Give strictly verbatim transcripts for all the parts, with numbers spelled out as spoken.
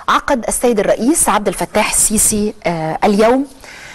عقد السيد الرئيس عبد الفتاح السيسي آه اليوم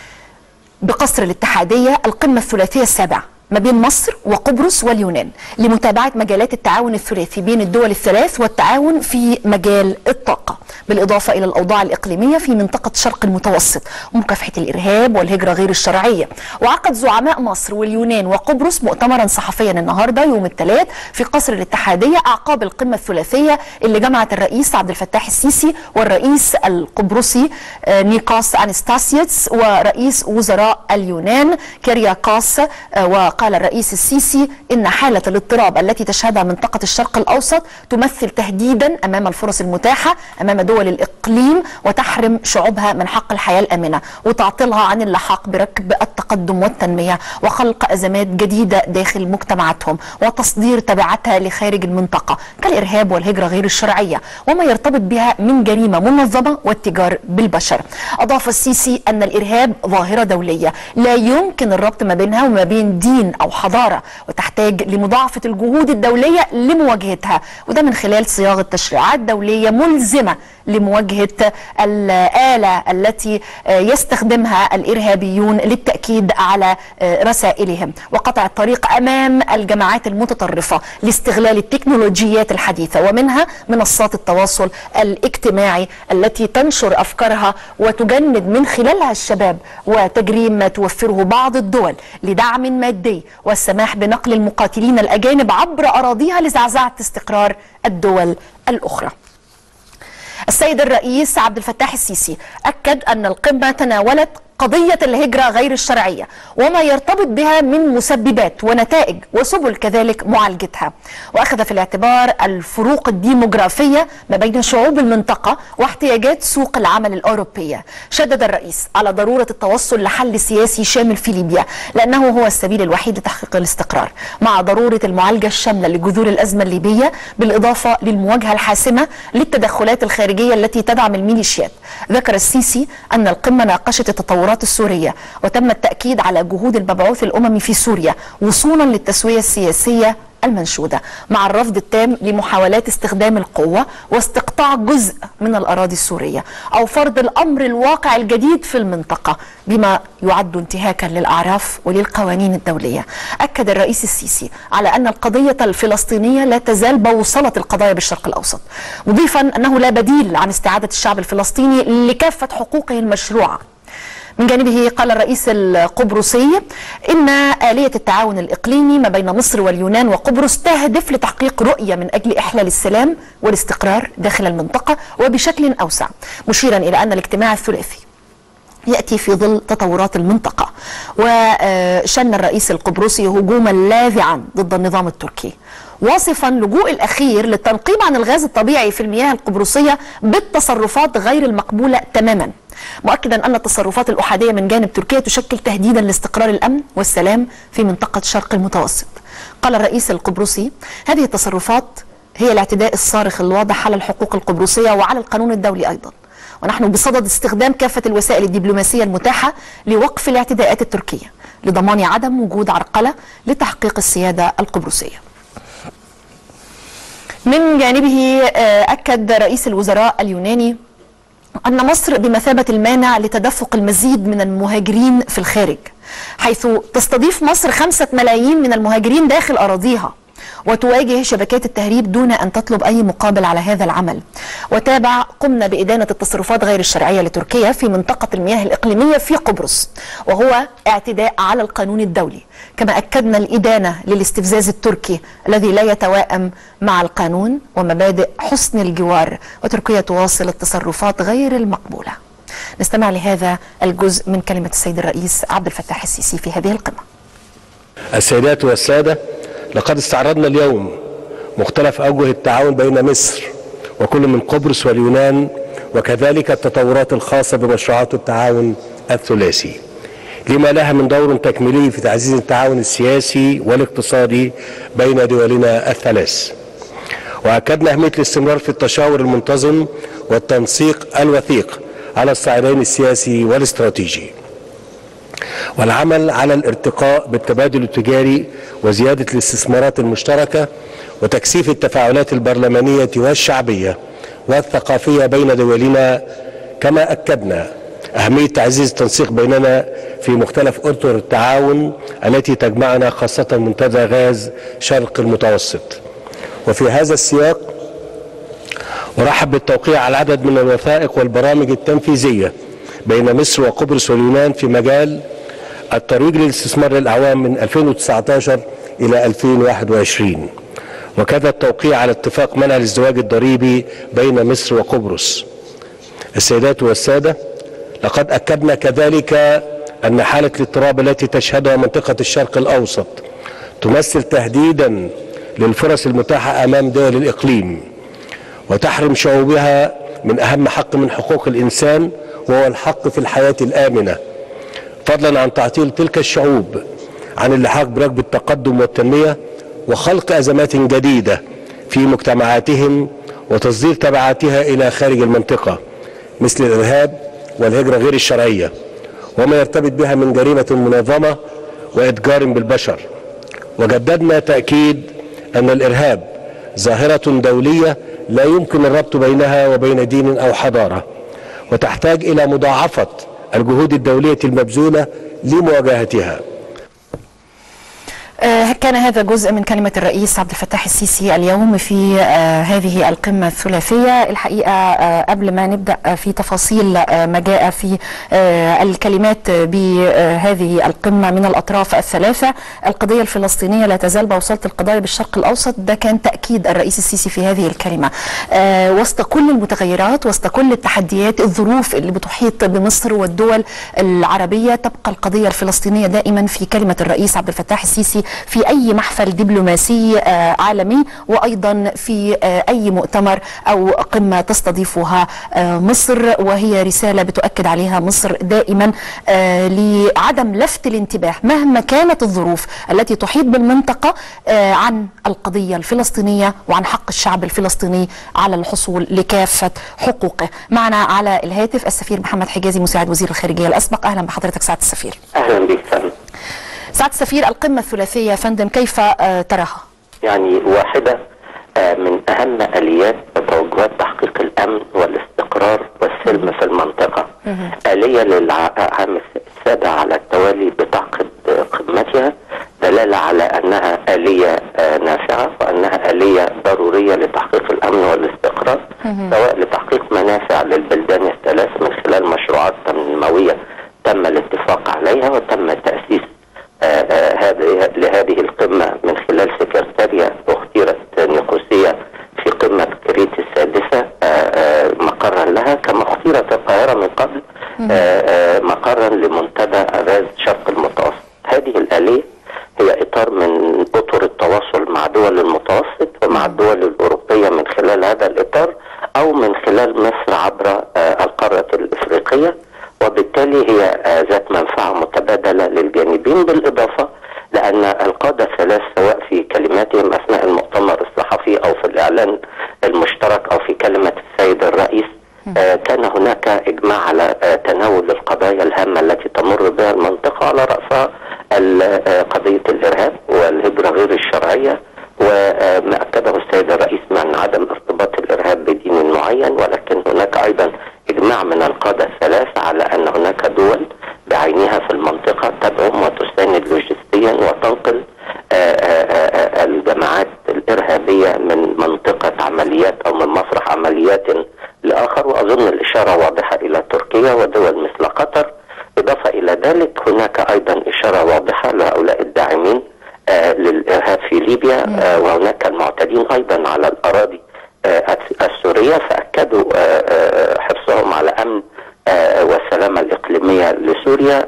بقصر الاتحادية القمة الثلاثية السابعة ما بين مصر وقبرص واليونان لمتابعة مجالات التعاون الثلاثي بين الدول الثلاث والتعاون في مجال الطاقة، بالإضافة إلى الأوضاع الإقليمية في منطقة الشرق المتوسط ومكافحة الإرهاب والهجرة غير الشرعية. وعقد زعماء مصر واليونان وقبرص مؤتمرا صحفيا النهارده يوم الثلاث في قصر الاتحادية أعقاب القمة الثلاثية اللي جمعت الرئيس عبد الفتاح السيسي والرئيس القبرصي نيكوس أنستاسيتس ورئيس وزراء اليونان كيرياكوس. وقال الرئيس السيسي إن حالة الاضطراب التي تشهدها منطقة الشرق الأوسط تمثل تهديدا أمام الفرص المتاحة أمام دول الإقليم وتحرم شعوبها من حق الحياة الآمنة وتعطلها عن اللحاق بركب التقدم والتنمية وخلق أزمات جديدة داخل مجتمعاتهم وتصدير تبعاتها لخارج المنطقة كالإرهاب والهجرة غير الشرعية وما يرتبط بها من جريمة منظمة والتجار بالبشر. أضاف السيسي أن الإرهاب ظاهرة دولية لا يمكن الربط ما بينها وما بين دين أو حضارة وتحتاج لمضاعفة الجهود الدولية لمواجهتها، وده من خلال صياغة تشريعات دولية ملزمة لمواجهة الآلة التي يستخدمها الإرهابيون للتأكيد على رسائلهم وقطع الطريق أمام الجماعات المتطرفة لاستغلال التكنولوجيات الحديثة ومنها منصات التواصل الاجتماعي التي تنشر أفكارها وتجند من خلالها الشباب وتجريم ما توفره بعض الدول لدعم مادي والسماح بنقل المقاتلين الأجانب عبر أراضيها لزعزعة استقرار الدول الأخرى. السيد الرئيس عبد الفتاح السيسي أكد أن القمة تناولت قضية الهجرة غير الشرعية وما يرتبط بها من مسببات ونتائج وسبل كذلك معالجتها، وأخذ في الاعتبار الفروق الديموغرافية ما بين شعوب المنطقة واحتياجات سوق العمل الأوروبية. شدد الرئيس على ضرورة التوصل لحل سياسي شامل في ليبيا لأنه هو السبيل الوحيد لتحقيق الاستقرار، مع ضرورة المعالجة الشاملة لجذور الأزمة الليبية بالإضافة للمواجهة الحاسمة للتدخلات الخارجية التي تدعم الميليشيات. ذكر السيسي أن القمة ناقشت التطورات السورية وتم التأكيد على جهود المبعوث الأممي في سوريا وصولا للتسوية السياسية المنشودة مع الرفض التام لمحاولات استخدام القوة واستقطاع جزء من الأراضي السورية أو فرض الأمر الواقع الجديد في المنطقة بما يعد انتهاكا للأعراف وللقوانين الدولية. أكد الرئيس السيسي على أن القضية الفلسطينية لا تزال بوصلة القضايا بالشرق الأوسط، مضيفا أنه لا بديل عن استعادة الشعب الفلسطيني لكافة حقوقه المشروعة. من جانبه قال الرئيس القبرصي إن آلية التعاون الإقليمي ما بين مصر واليونان وقبرص تهدف لتحقيق رؤية من أجل إحلال السلام والاستقرار داخل المنطقة وبشكل أوسع، مشيرا إلى أن الاجتماع الثلاثي يأتي في ظل تطورات المنطقة. وشن الرئيس القبرصي هجوما لاذعا ضد النظام التركي واصفا اللجوء الأخير للتنقيب عن الغاز الطبيعي في المياه القبرصية بالتصرفات غير المقبولة تماما، مؤكدا أن التصرفات الأحادية من جانب تركيا تشكل تهديدا لاستقرار الأمن والسلام في منطقة الشرق المتوسط. قال الرئيس القبرصي هذه التصرفات هي الاعتداء الصارخ الواضح على الحقوق القبرصية وعلى القانون الدولي أيضا، ونحن بصدد استخدام كافة الوسائل الدبلوماسية المتاحة لوقف الاعتداءات التركية لضمان عدم وجود عرقلة لتحقيق السيادة القبرصية. من جانبه أكد رئيس الوزراء اليوناني أن مصر بمثابة المانع لتدفق المزيد من المهاجرين في الخارج، حيث تستضيف مصر خمسة ملايين من المهاجرين داخل أراضيها وتواجه شبكات التهريب دون أن تطلب أي مقابل على هذا العمل. وتابع قمنا بإدانة التصرفات غير الشرعية لتركيا في منطقة المياه الإقليمية في قبرص وهو اعتداء على القانون الدولي، كما أكدنا الإدانة للاستفزاز التركي الذي لا يتوائم مع القانون ومبادئ حسن الجوار، وتركيا تواصل التصرفات غير المقبولة. نستمع لهذا الجزء من كلمة السيد الرئيس عبد الفتاح السيسي في هذه القمة. السيدات والسادة، لقد استعرضنا اليوم مختلف أوجه التعاون بين مصر وكل من قبرص واليونان وكذلك التطورات الخاصة بمشروعات التعاون الثلاثي لما لها من دور تكميلي في تعزيز التعاون السياسي والاقتصادي بين دولنا الثلاث. وأكدنا أهمية الاستمرار في التشاور المنتظم والتنسيق الوثيق على الصعيدين السياسي والاستراتيجي والعمل على الارتقاء بالتبادل التجاري وزيادة الاستثمارات المشتركة وتكثيف التفاعلات البرلمانية والشعبية والثقافية بين دولنا، كما أكدنا أهمية تعزيز التنسيق بيننا في مختلف أطر التعاون التي تجمعنا، خاصة منتدى غاز شرق المتوسط. وفي هذا السياق أرحب بالتوقيع على العدد من الوثائق والبرامج التنفيذية بين مصر وقبرص واليونان في مجال الترويج للاستثمار للأعوام من ألفين وتسعة عشر إلى ألفين وواحد وعشرين، وكذا التوقيع على اتفاق منع الازدواج الضريبي بين مصر وقبرص. السيدات والسادة، لقد أكدنا كذلك أن حالة الاضطراب التي تشهدها منطقة الشرق الأوسط تمثل تهديدا للفرص المتاحة أمام دول الإقليم، وتحرم شعوبها من أهم حق من حقوق الإنسان، وهو الحق في الحياة الآمنة، فضلا عن تعطيل تلك الشعوب عن اللحاق بركب التقدم والتنمية وخلق أزمات جديدة في مجتمعاتهم وتصدير تبعاتها إلى خارج المنطقة، مثل الإرهاب والهجرة غير الشرعية وما يرتبط بها من جريمة منظمة وإتجار بالبشر. وجددنا تأكيد أن الإرهاب ظاهرة دولية لا يمكن الربط بينها وبين دين أو حضارة، وتحتاج إلى مضاعفة الجهود الدولية المبذولة لمواجهتها. كان هذا جزء من كلمة الرئيس عبد الفتاح السيسي اليوم في هذه القمة الثلاثية. الحقيقة قبل ما نبدأ في تفاصيل ما جاء في الكلمات بهذه القمة من الأطراف الثلاثة، القضية الفلسطينية لا تزال بوصلة القضايا بالشرق الأوسط، ده كان تأكيد الرئيس السيسي في هذه الكلمة. وسط كل المتغيرات، وسط كل التحديات، الظروف اللي بتحيط بمصر والدول العربية، تبقى القضية الفلسطينية دائما في كلمة الرئيس عبد الفتاح السيسي في أي محفل دبلوماسي عالمي، وأيضا في أي مؤتمر أو قمة تستضيفها مصر، وهي رسالة بتؤكد عليها مصر دائما لعدم لفت الانتباه مهما كانت الظروف التي تحيط بالمنطقة عن القضية الفلسطينية وعن حق الشعب الفلسطيني على الحصول لكافة حقوقه. معنا على الهاتف السفير محمد حجازي مساعد وزير الخارجية الأسبق. أهلا بحضرتك سعادة السفير. أهلا بك فندم. سعادة السفير، القمة الثلاثية فندم كيف تراها؟ يعني واحدة من أهم آليات توجهات تحقيق الأمن والاستقرار والسلم في المنطقة، آلية للعام السابع على التوالي بتعقد قمتها، دلالة على أنها آلية نافعة وأنها آلية ضرورية لتحقيق الأمن والاستقرار، سواء لتحقيق منافع للبلدان الثلاث من خلال مشروعات تنموية تم الاتفاق عليها وتم تأسيس هذه لهذه القمة من خلال سكرتارية اختيرت نيقوسية في قمة كريت السادسة مقرا لها، كما اختيرت القاهرة من قبل مقرا لمنتدى غاز شرق المتوسط. هذه الآلية هي إطار من أطر التواصل مع دول المتوسط ومع الدول الأوروبية من خلال هذا الإطار، أو من خلال مصر عبر القارة الإفريقية، وبالتالي هي ذات منفعة متبادلة للجانبين، بالإضافة لأن القادة الثلاث سواء في كلماتهم أثناء المؤتمر الصحفي أو في الإعلان المشترك أو في كلمة السيد الرئيس كان هناك إجماع على تناول القضايا الهامة التي تمر بها المنطقة، على رأسها قضية الإرهاب والهجرة غير الشرعية، وما أكده السيد الرئيس من عدم ارتباط الإرهاب بدين معين، ولكن هناك أيضا إجماع من القادة الثلاث على أن هناك دول بعينها في المنطقة تدعم وتساند لوجستيا وتنقل الجماعات الإرهابية من منطقة عمليات أو من مسرح عمليات لآخر، وأظن الإشارة واضحة إلى تركيا ودول مثل قطر. إضافة إلى ذلك هناك أيضا إشارة واضحة لهؤلاء الداعمين للإرهاب في ليبيا، وهناك المعتدين أيضا على الأراضي السورية، فأكدوا حرصهم على أمن والسلامة الإقليمية لسوريا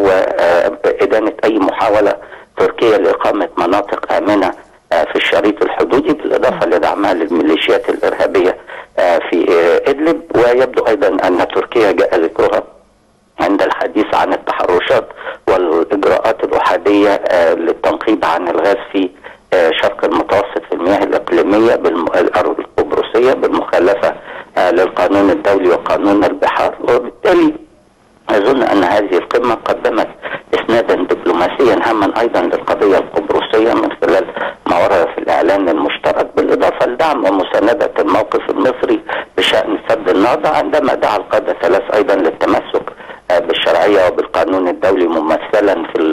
وإدانة أي محاولة تركيا لإقامة مناطق آمنة في الشريط الحدودي، بالإضافة لدعمها للميليشيات الإرهابية في إدلب. ويبدو أيضا أن تركيا جاء ذكرها عند الحديث عن التحرشات والإجراءات الأحادية للتنقيب عن الغاز في شرق المتوسط في المياه الإقليمية بالأرض القبرصية بالمخالفة للقانون الدولي وقانون البحار. وبالتالي أظن أن هذه القمة قدمت إسنادا دبلوماسيا هاما أيضا للقضية القبرصية من خلال ما ورد في الإعلان المشترك، بالإضافة لدعم ومساندة الموقف المصري بشكل بشأن سد النهضة، عندما دعا القادة الثلاث أيضا للتمسك بالشرعية وبالقانون الدولي ممثلا في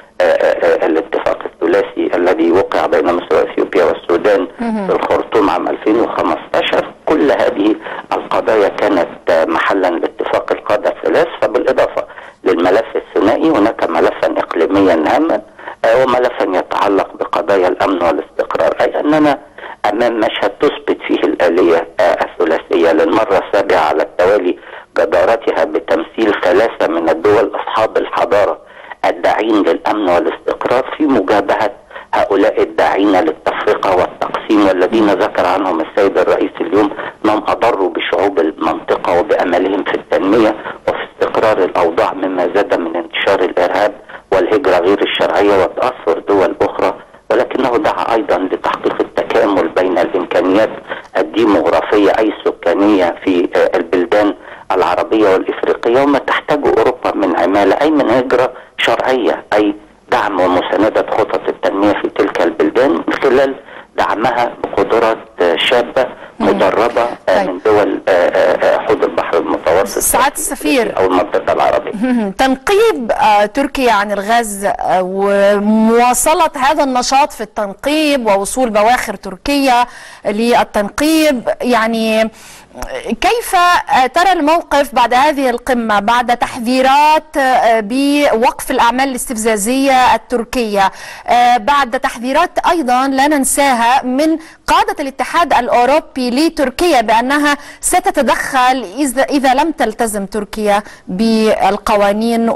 الاتفاق الثلاثي الذي وقع بين مصر واثيوبيا والسودان في الخرطوم عام ألفين وخمسة عشر. كل هذه القضايا كانت محلا لاتفاق القادة الثلاث. فبالإضافة للملف الثنائي هناك ملفا إقليميا هاما وملفا يتعلق بقضايا الأمن والاستقرار، أي أننا أمام مشهد تثبت فيه الآلية الثلاثية للمرة السابعة على التوالي جدارتها بتمثيل ثلاثة من الدول أصحاب الحضارة الداعين للأمن والاستقرار في مجابهة هؤلاء الداعين للتفرقة والتقسيم، والذين ذكر عنهم السيد الرئيس اليوم أنهم أضروا بشعوب المنطقة وبأملهم في التنمية وفي استقرار الأوضاع، مما زاد من انتشار الإرهاب والهجرة غير الشرعية وتأثر دول أخرى. ولكنه دعا أيضا لتحقيق التكامل بين الإمكانيات الديموغرافية أي السكانية في البلدان العربية والإفريقية وما تحتاجه أوروبا من عمالة أي من هجرة شرعية، أي دعم ومساندة خطط التنمية في تلك البلدان من خلال دعمها بقدرات شابة مدربة من دول حوض البحر المتوسط سعادة السفير أو المنطقة العربية. تنقيب تركيا عن الغاز ومواصلة هذا النشاط في التنقيب ووصول بواخر تركيا للتنقيب، يعني كيف ترى الموقف بعد هذه القمة، بعد تحذيرات بوقف الأعمال الاستفزازية التركية، بعد تحذيرات أيضا لا ننساها من قادة الاتحاد الأوروبي لتركيا بأنها ستتدخل إذا لم تلتزم تركيا بالقوانين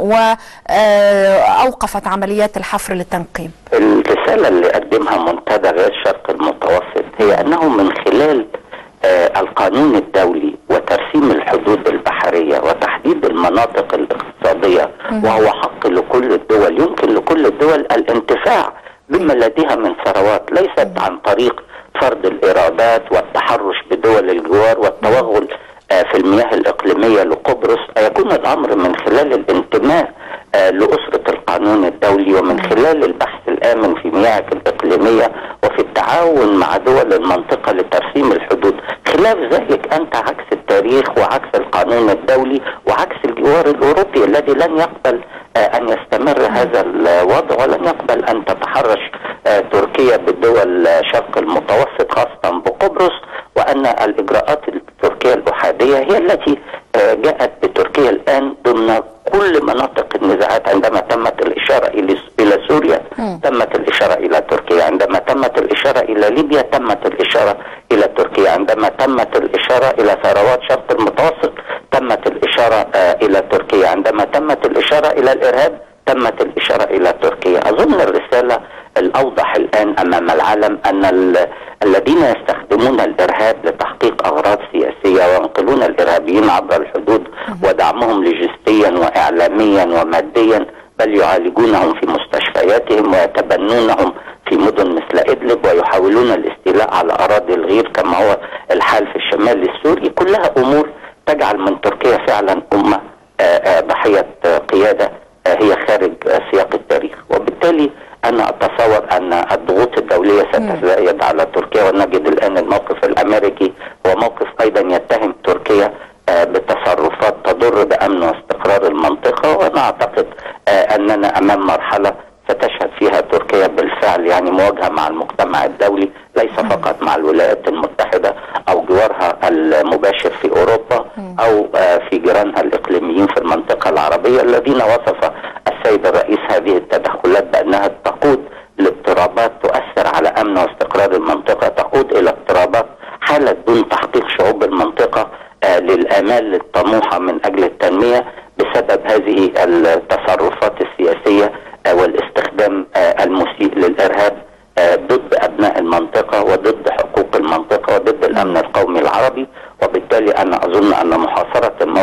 وأوقفت عمليات الحفر للتنقيب؟ الرسالة اللي قدمها منتدى غاز الشرق المتوسط هي أنه من خلال آه القانون الدولي وترسيم الحدود البحرية وتحديد المناطق الاقتصادية وهو حق لكل الدول، يمكن لكل الدول الانتفاع بما لديها من ثروات، ليست عن طريق فرض الإيرادات والتحرش بدول الجوار والتوغل آه في المياه الإقليمية لقبرص. يكون الأمر من خلال الانتماء آه لأسرة القانون الدولي ومن خلال البحث الآمن في مياه الإقليمية وفي التعاون مع دول المنطقة لترسيم الحدود. خلاف ذلك أنت عكس التاريخ وعكس القانون الدولي وعكس الجوار الأوروبي الذي لن يقبل آه أن يستمر هذا الوضع، ولن يقبل أن تتحرش آه تركيا بدول شرق المتوسط خاصة بقبرص، وأن الإجراءات التركية الأحادية هي التي آه جاءت بتركيا الآن ضمن كل مناطق النزاعات. عندما تمت الإشارة إلى سوريا تمت الإشارة إلى تركيا، عندما تمت الإشارة إلى ليبيا تمت الإشارة إلى تركيا، عندما تمت الإشارة إلى ثروات شرق المتوسط تمت الإشارة إلى تركيا، عندما تمت الإشارة إلى الإرهاب تمت الإشارة إلى تركيا. أظن الرسالة الأوضح الآن أمام العالم أن الذين يستخدمون الإرهاب لتحقيق أغراض سياسية وينقلون الإرهابيين عبر الحدود ودعمهم لوجستيا وإعلاميا وماديا، بل يعالجونهم في مستشفياتهم ويتبنونهم في مدن مثل إدلب ويحاولون الاستيلاء على أراضي الغير كما هو الحال في الشمال السوري، كلها أمور تجعل من تركيا فعلا أمة ضحية قيادة هي خارج سياق التاريخ. وبالتالي أنا أتصور أن الضغوط الدولية ستزايد على تركيا، ونجد الآن الموقف الأمريكي هو موقف أيضا يتهم تركيا بتصرفات تضر بأمن واستقرار المنطقة. وأنا أعتقد أننا أمام مرحلة ستشهد فيها تركيا بالفعل يعني مواجهة مع المجتمع الدولي، ليس فقط مع الولايات المتحدة أو جوارها المباشر في أوروبا أو في جيرانها الإقليميين في المنطقة العربية، الذين وصف السيد الرئيس هذه التدخلات بأنها تقود لاضطرابات تؤثر على أمن واستقرار المنطقة، تقود إلى اضطرابات حالة دون تحقيق شعوب المنطقة للآمال الطموحة من أجل التنمية بسبب هذه التصرفات السياسية والاستخدام المسيء للإرهاب ضد أبناء المنطقة وضد حقوق المنطقة وضد الأمن القومي العربي. وبالتالي أنا أظن أن محاصرة الموقف